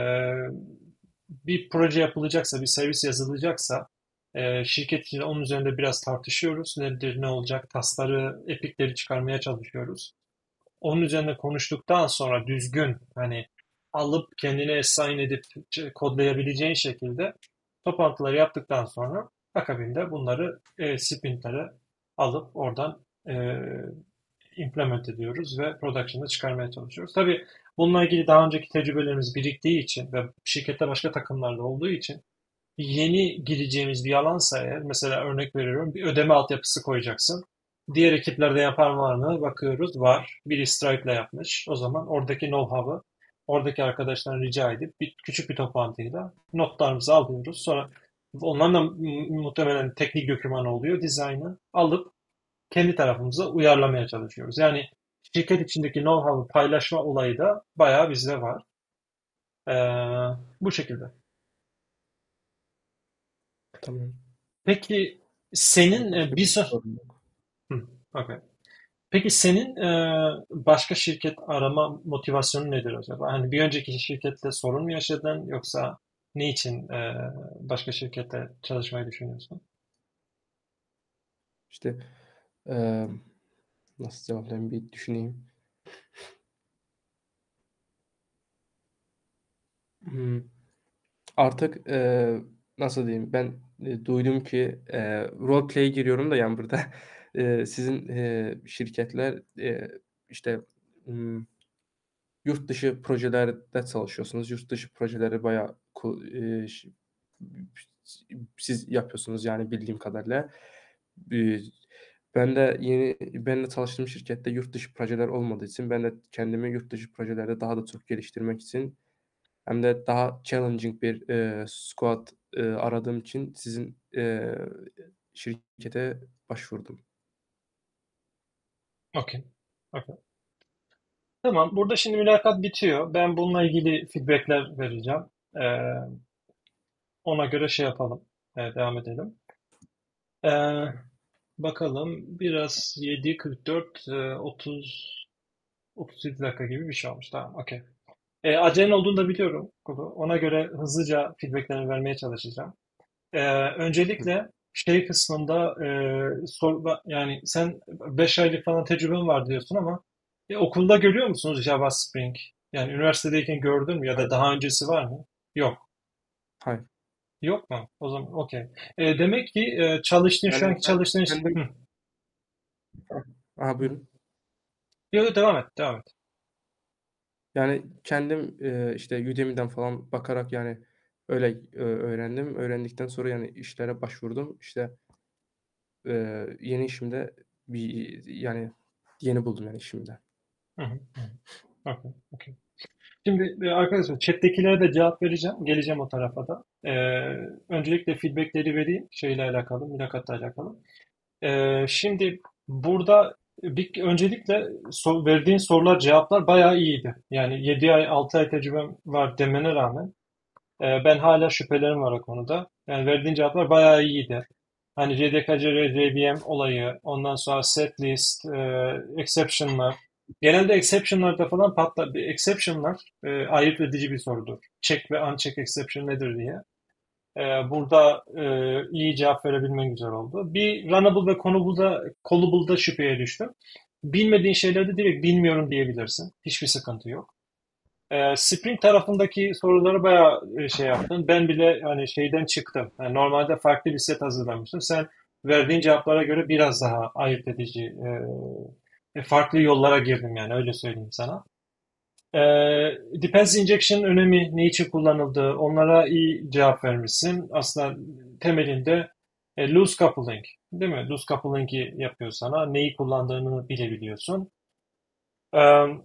[SPEAKER 1] Bir proje yapılacaksa, bir servis yazılacaksa e, şirket içinde onun üzerinde biraz tartışıyoruz. Nedir, ne olacak? Tasları, epikleri çıkarmaya çalışıyoruz. Onun üzerine konuştuktan sonra düzgün hani alıp kendine assign edip kodlayabileceğin şekilde toplantıları yaptıktan sonra akabinde bunları e, sprintlere alıp oradan e, implement ediyoruz ve production'a çıkarmaya çalışıyoruz. Tabii bununla ilgili daha önceki tecrübelerimiz biriktiği için ve şirkette başka takımlarda olduğu için yeni gireceğimiz bir alansa eğer, mesela örnek veriyorum, bir ödeme altyapısı koyacaksın. Diğer ekiplerde yapan var mı? Bakıyoruz, var. Biri Stripe'la yapmış. O zaman oradaki know-how'ı oradaki arkadaşlardan rica edip bir küçük bir toplantıyla notlarımızı alıyoruz. Sonra onların da muhtemelen teknik doküman oluyor. Dizaynı alıp kendi tarafımıza uyarlamaya çalışıyoruz. Yani şirket içindeki know-how'ı paylaşma olayı da bayağı bizde var. Ee, Bu şekilde.
[SPEAKER 2] Tamam.
[SPEAKER 1] Peki senin e,
[SPEAKER 2] Başka
[SPEAKER 1] bir
[SPEAKER 2] bir
[SPEAKER 1] so-
[SPEAKER 2] sorun yok.
[SPEAKER 1] Hı, okay. Peki senin e, başka şirket arama motivasyonu nedir acaba? Hani bir önceki şirkette sorun mu yaşadın yoksa ne için e, başka şirkette çalışmayı düşünüyorsun?
[SPEAKER 2] İşte, emm, nasıl cevaplayayım bir düşüneyim. Hımm. Artık, eee, nasıl diyeyim, ben, eee, duydum ki, eee, role play'e giriyorum da yani burada, eee, sizin, eee, şirketler, eee, işte, ımm, yurt dışı projelerde çalışıyorsunuz. Yurt dışı projeleri bayağı ku eee, ş siz yapıyorsunuz yani bildiğim kadarıyla. Eee, ben de yeni ben de çalıştığım şirkette yurt dışı projeler olmadığı için ben de kendimi yurt dışı projelerde daha da çok geliştirmek için hem de daha challenging bir, eee, squad, eee, aradığım için sizin, eee, şirkete başvurdum.
[SPEAKER 1] Okey. Okey. Tamam. Burada şimdi mülakat bitiyor. Ben bununla ilgili feedbackler vereceğim. Ee, ona göre şey yapalım. Ee, devam edelim. Ee, bakalım. Biraz yedi kırk dört, e, otuz otuz yedi dakika gibi bir şey olmuş. Tamam. Okey. Ee, acelen olduğunu da biliyorum. Kulu. Ona göre hızlıca feedbacklerini vermeye çalışacağım. Ee,
[SPEAKER 2] Hı.
[SPEAKER 1] öncelikle şey kısmında e, sor, yani sen beş aylık falan tecrüben var diyorsun ama e, okulda görüyor musunuz Java Spring? Yani üniversitedeyken gördün mü ya da
[SPEAKER 2] Hayır,
[SPEAKER 1] daha öncesi var mı? Yok.
[SPEAKER 2] hayır.
[SPEAKER 1] Yok mu? O zaman okey. E, demek ki e, çalıştığın şu
[SPEAKER 2] Yani
[SPEAKER 1] anki
[SPEAKER 2] ben
[SPEAKER 1] çalıştığın iş-
[SPEAKER 2] kendim.
[SPEAKER 1] Hı,
[SPEAKER 2] Aha,
[SPEAKER 1] hı.
[SPEAKER 2] buyurun.
[SPEAKER 1] Yok, devam et, devam et.
[SPEAKER 2] Yani kendim, eee, işte Udemy'den falan bakarak yani öyle, eee, öğrendim. Öğrendikten sonra yani işlere başvurdum. İşte, eee, yeni işimde bir yani yeni buldum yani işimde.
[SPEAKER 1] Hı hı, hı. Okey, okey. Şimdi e, arkadaşlar chat'tekilere de cevap vereceğim. Geleceğim o tarafa da. E, öncelikle feedbackleri vereyim şeyle alakalı, mülakatla alakalı. Ee, şimdi burada bir, öncelikle sor- verdiğin sorular, cevaplar bayağı iyiydi. Yani yedi ay, altı ay tecrübem var demene rağmen e, ben hala şüphelerim var o konuda. Yani verdiğin cevaplar bayağı iyiydi. Hani R D K C, R V M olayı, ondan sonra set list, e, exception'lar. Genelde exception'larda falan patlar. Exception'lar e, ayırt edici bir sorudur. Check ve uncheck exception nedir diye. Ee, burada e, iyi cevap verebilmen güzel oldu. Bir runnable ve callable'da, callable'da şüpheye düştüm. Bilmediğin şeyleri de direkt bilmiyorum diyebilirsin. Hiçbir sıkıntı yok. Ee, Spring tarafındaki soruları bayağı e, şey yaptın. Ben bile hani şeyden çıktım. Yani normalde farklı bir set hazırlamıştım. Sen verdiğin cevaplara göre biraz daha ayırt edici, e, farklı yollara girdim yani öyle söyleyeyim sana. Eee Dependency injection önemi, ne için kullanıldığı, onlara iyi cevap vermişsin. Aslında temelinde e, loose coupling, değil mi? Loose coupling'i yapıyor sana. Neyi kullandığını bilebiliyorsun. Eee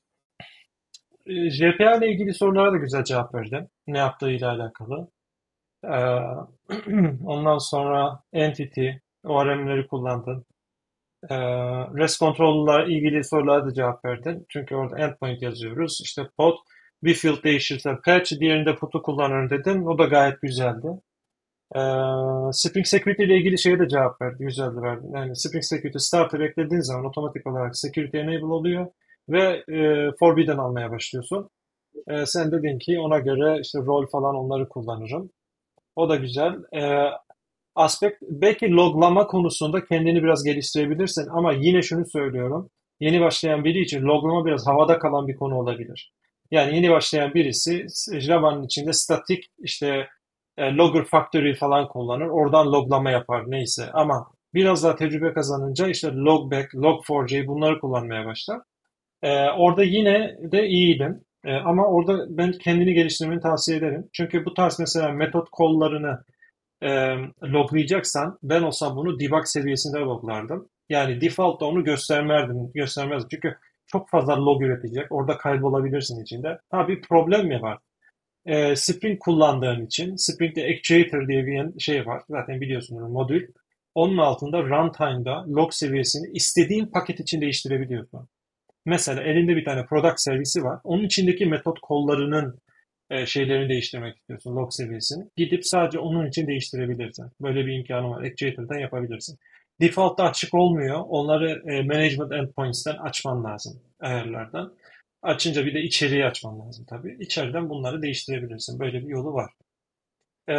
[SPEAKER 1] J P A ile ilgili sorulara da güzel cevap verdin. Ne yaptığıyla alakalı. Eee, ondan sonra entity, O R M'leri kullandın. Ee, REST control'la ilgili sorulara da cevap verdin. Çünkü orada endpoint yazıyoruz. İşte pod bir field değişirse patch, diğerinde put'u kullanırım dedin. O da gayet güzeldi. Ee, Spring Security ile ilgili şeye de cevap verdi. Güzeldi verdi. Yani Spring Security starter eklediğin zaman otomatik olarak security enable oluyor ve e, forbidden almaya başlıyorsun. Ee, sen dedin ki ona göre işte rol falan onları kullanırım. O da güzel. Ee, aspekt belki loglama konusunda kendini biraz geliştirebilirsin ama yine şunu söylüyorum. Yeni başlayan biri için loglama biraz havada kalan bir konu olabilir. Yani yeni başlayan birisi Java'nın içinde statik işte e, Logger Factory falan kullanır. Oradan loglama yapar neyse. Ama biraz daha tecrübe kazanınca işte Logback, log four j bunları kullanmaya başlar. E, orada yine de iyiydim. E, ama orada ben kendini geliştirmeni tavsiye ederim. Çünkü bu tarz mesela metot kollarını e, loglayacaksan ben olsam bunu debug seviyesinde loglardım. Yani default'ta onu göstermezdim, göstermezdim. Çünkü çok fazla log üretecek. Orada kaybolabilirsin içinde. Ha bir problem mi var? E, Spring kullandığın için Spring'de Actuator diye bir şey var. Zaten biliyorsunuz modül. Onun altında runtime'da log seviyesini istediğin paket için değiştirebiliyorsun. Mesela elinde bir tane product servisi var. Onun içindeki metot kollarının e, şeylerini değiştirmek istiyorsun, log seviyesini. Gidip sadece onun için değiştirebilirsin. Böyle bir imkanı var. Actuator'dan yapabilirsin. Default'ta açık olmuyor. Onları e, management endpoints'ten açman lazım ayarlardan. Açınca bir de içeriği açman lazım tabii. İçeriden bunları değiştirebilirsin. Böyle bir yolu var. Ee,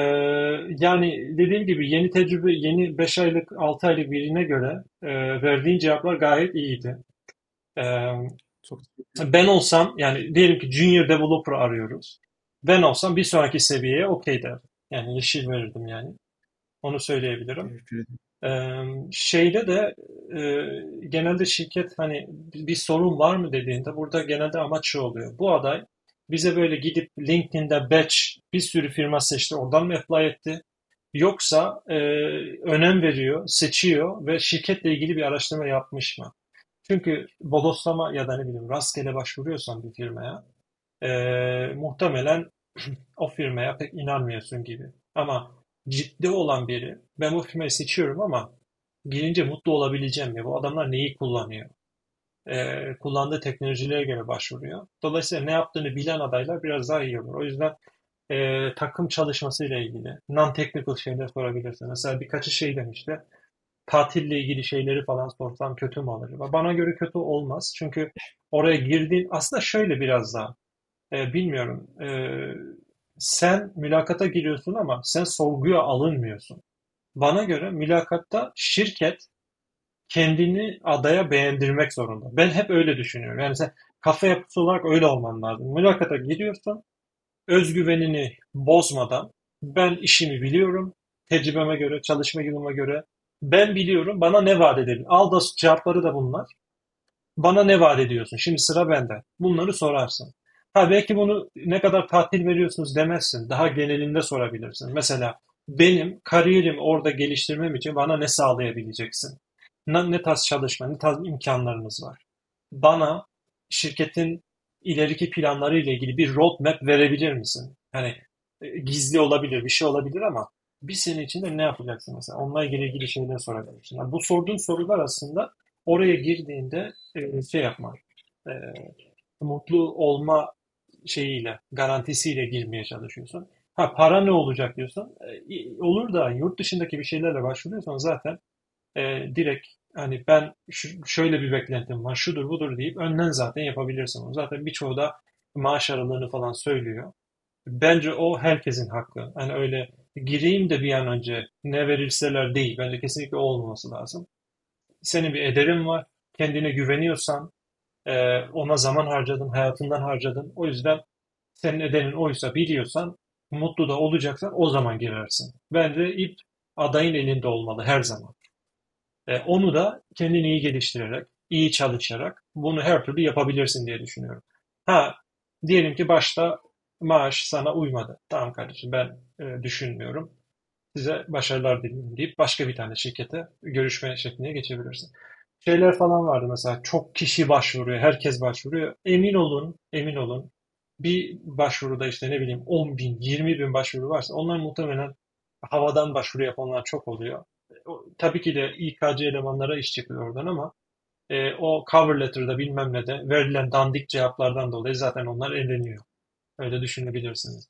[SPEAKER 1] yani dediğim gibi yeni tecrübe, yeni beş aylık, altı aylık birine göre e, verdiğin cevaplar gayet iyiydi. Ee,
[SPEAKER 2] Çok
[SPEAKER 1] ben olsam yani diyelim ki junior developer arıyoruz. Ben olsam bir sonraki seviyeye okey derdim. Yani yeşil verirdim yani. Onu söyleyebilirim.
[SPEAKER 2] teşekkür ederim.
[SPEAKER 1] Ee, şeyde de e, genelde şirket hani bir sorun var mı dediğinde burada genelde amaç şu oluyor. Bu aday bize böyle gidip LinkedIn'de batch bir sürü firma seçti oradan mı apply etti? Yoksa e, önem veriyor, seçiyor ve şirketle ilgili bir araştırma yapmış mı? Çünkü bodoslama ya da ne bileyim rastgele başvuruyorsan bir firmaya Ee, muhtemelen o firmaya pek inanmıyorsun gibi. Ama ciddi olan biri, ben bu firmayı seçiyorum ama girince mutlu olabileceğim mi? Bu adamlar neyi kullanıyor? Ee, kullandığı teknolojilere göre başvuruyor. Dolayısıyla ne yaptığını bilen adaylar biraz daha iyi olur. O yüzden e, takım çalışmasıyla ilgili non-technical şeyler sorabilirsin. Mesela birkaçı şey demişti. Tatille ilgili şeyleri falan sorsam kötü mü olur? Bana göre kötü olmaz. Çünkü oraya girdiğin aslında şöyle biraz daha e, bilmiyorum. E, sen mülakata giriyorsun ama sen sorguya alınmıyorsun. Bana göre mülakatta şirket kendini adaya beğendirmek zorunda. Ben hep öyle düşünüyorum. Yani sen kafa yapısı olarak öyle olman lazım. Mülakata giriyorsun, özgüvenini bozmadan ben işimi biliyorum, tecrübeme göre, çalışma yılıma göre ben biliyorum bana ne vaat edebilir. Al da cevapları da bunlar. Bana ne vaat ediyorsun? Şimdi sıra bende. Bunları sorarsın. Ha belki bunu ne kadar tatil veriyorsunuz demezsin. Daha genelinde sorabilirsin. Mesela benim kariyerimi orada geliştirmem için bana ne sağlayabileceksin? Ne, ne tarz çalışma, ne tarz imkanlarınız var? Bana şirketin ileriki planları ile ilgili bir roadmap verebilir misin? Hani e, gizli olabilir, bir şey olabilir ama bir sene içinde ne yapacaksın mesela? Onunla ilgili ilgili şeyler sorabilirsin. Yani bu sorduğun sorular aslında oraya girdiğinde e, şey yapma, e, mutlu olma şeyiyle, garantisiyle girmeye çalışıyorsun. Ha para ne olacak diyorsun. E, olur da yurt dışındaki bir şeylerle başvuruyorsan zaten e, direkt hani ben şu- şöyle bir beklentim var, şudur budur deyip önden zaten yapabilirsin onu. Zaten birçoğu da maaş aralığını falan söylüyor. Bence o herkesin hakkı. Hani öyle gireyim de bir an önce ne verirseler değil. Bence kesinlikle o olmaması lazım. Senin bir ederin var. Kendine güveniyorsan, e, ona zaman harcadın, hayatından harcadın. O yüzden senin ederin oysa biliyorsan, mutlu da olacaksan o zaman girersin. Bence ip adayın elinde olmalı her zaman. E, onu da kendini iyi geliştirerek, iyi çalışarak bunu her türlü yapabilirsin diye düşünüyorum. Ha, diyelim ki başta maaş sana uymadı. Tamam kardeşim ben e, düşünmüyorum. Size başarılar diliyorum deyip başka bir tane şirkete görüşme şekline geçebilirsin. Şeyler falan vardı mesela çok kişi başvuruyor, herkes başvuruyor. Emin olun, emin olun bir başvuruda işte ne bileyim on bin, yirmi bin başvuru varsa onlar muhtemelen havadan başvuru yapanlar çok oluyor. O, tabii ki de İK elemanlara iş çıkıyor oradan ama e, o cover letter'da bilmem ne de verilen dandik cevaplardan dolayı zaten onlar eleniyor. Öyle düşünebilirsiniz.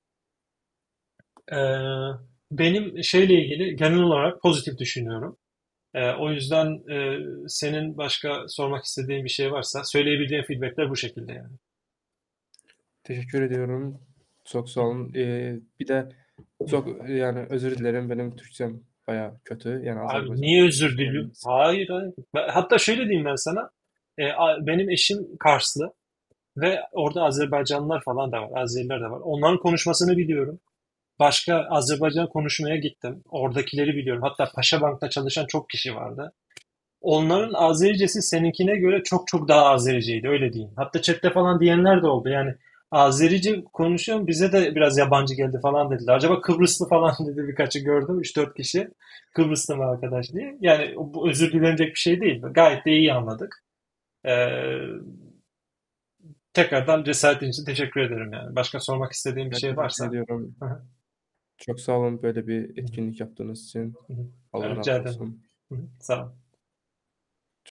[SPEAKER 1] Ee, benim şeyle ilgili genel olarak pozitif düşünüyorum. Ee, o yüzden e, senin başka sormak istediğin bir şey varsa söyleyebileceğin feedbackler bu şekilde yani.
[SPEAKER 2] Teşekkür ediyorum. Çok sağ olun. Eee, bir de çok yani özür dilerim benim Türkçem bayağı kötü. Yani
[SPEAKER 1] Abi
[SPEAKER 2] Azerbaycan
[SPEAKER 1] niye özür
[SPEAKER 2] Türkçesi
[SPEAKER 1] diliyorsun?
[SPEAKER 2] olmaz.
[SPEAKER 1] Hayır, hayır. Ben- Hatta şöyle diyeyim ben sana. E, a- benim eşim Karslı ve orada Azerbaycanlılar falan da var, Azeriler de var. Onların konuşmasını biliyorum. Başka Azerbaycan konuşmaya gittim. Oradakileri biliyorum. Hatta Paşabank'ta çalışan çok kişi vardı. Onların Azericesi seninkine göre çok çok daha Azericeydi öyle diyeyim. Hatta chatte falan diyenler de oldu. Yani Azerice konuşuyorum bize de biraz yabancı geldi falan dediler. Acaba Kıbrıslı falan dedi birkaçı gördüm. Üç dört kişi Kıbrıslı mı arkadaş diye. Yani bu özür dilenecek bir şey değil. Gayet de iyi anladık. Ee, tekrardan cesaretin için teşekkür ederim yani. Başka sormak istediğim bir
[SPEAKER 2] Ben
[SPEAKER 1] şey
[SPEAKER 2] teşekkür
[SPEAKER 1] varsa.
[SPEAKER 2] ediyorum.
[SPEAKER 1] Hı hı,
[SPEAKER 2] Çok sağ olun böyle bir
[SPEAKER 1] hı hı,
[SPEAKER 2] etkinlik yaptığınız için.
[SPEAKER 1] hı hı.
[SPEAKER 2] Allah
[SPEAKER 1] Rica
[SPEAKER 2] razı
[SPEAKER 1] ederim.
[SPEAKER 2] olsun.
[SPEAKER 1] Hı hı, sağ ol.